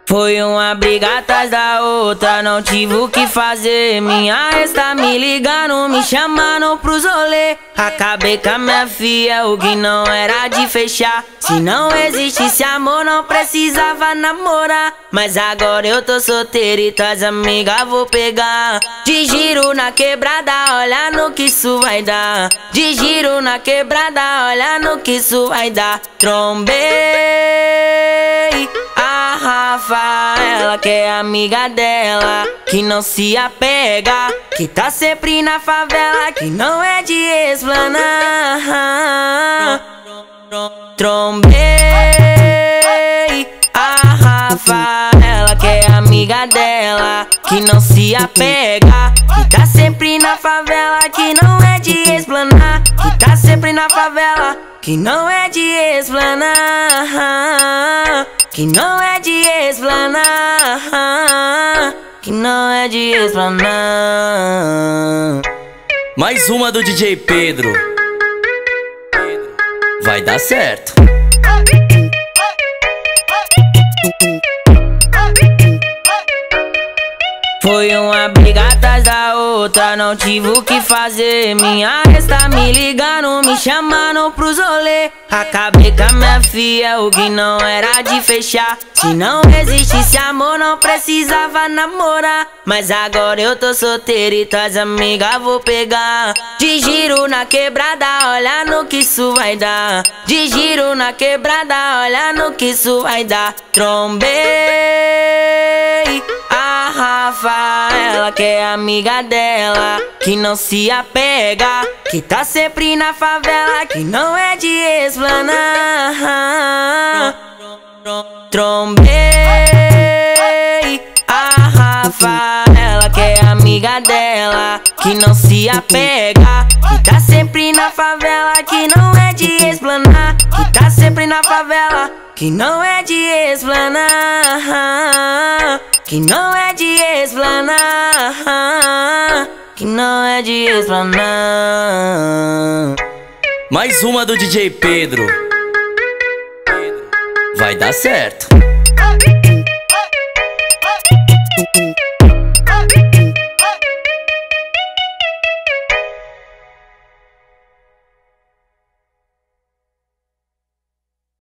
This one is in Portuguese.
Foi uma briga atrás da outra, não tive o que fazer. Minha ex tá me ligando, me chamando pros rolê. Acabei com a minha filha, o que não era de fechar. Se não existisse amor, não precisava namorar. Mas agora eu tô solteiro e tuas amigas vou pegar. De giro na quebrada, olha no que isso vai dar. De giro na quebrada, olha no que isso vai dar. Trombei a Rafaela, que é amiga dela, que não se apega, que tá sempre na favela, que não é de explanar. Trombei a Rafaela, que é amiga dela, que não se apega, que tá sempre na favela, que não é de explanar, que tá sempre na favela, que não é de explanar, que não é de explanar, que não é de explanar. Mais uma do DJ Pedro. Vai dar certo. Foi uma briga atrás da outra, não tive o que fazer. Minha ex tá me ligando, me chamando pros rolê. Acabei com a minha filha, o que não era de fechar. Se não existisse amor, não precisava namorar. Mas agora eu tô solteiro e tuas amigas vou pegar. De giro na quebrada, olha no que isso vai dar. De giro na quebrada, olha no que isso vai dar. Trombei a Rafaela, que é amiga dela, que não se apega, que tá sempre na favela, que não é de explanar. Trombei a Rafaela, que é amiga dela, que não se apega, que tá sempre na favela, que não é de explanar, que tá sempre na favela, que não é de explanar, que não é de explanar, que não é de explanar. Mais uma do DJ Pedro. Vai dar certo.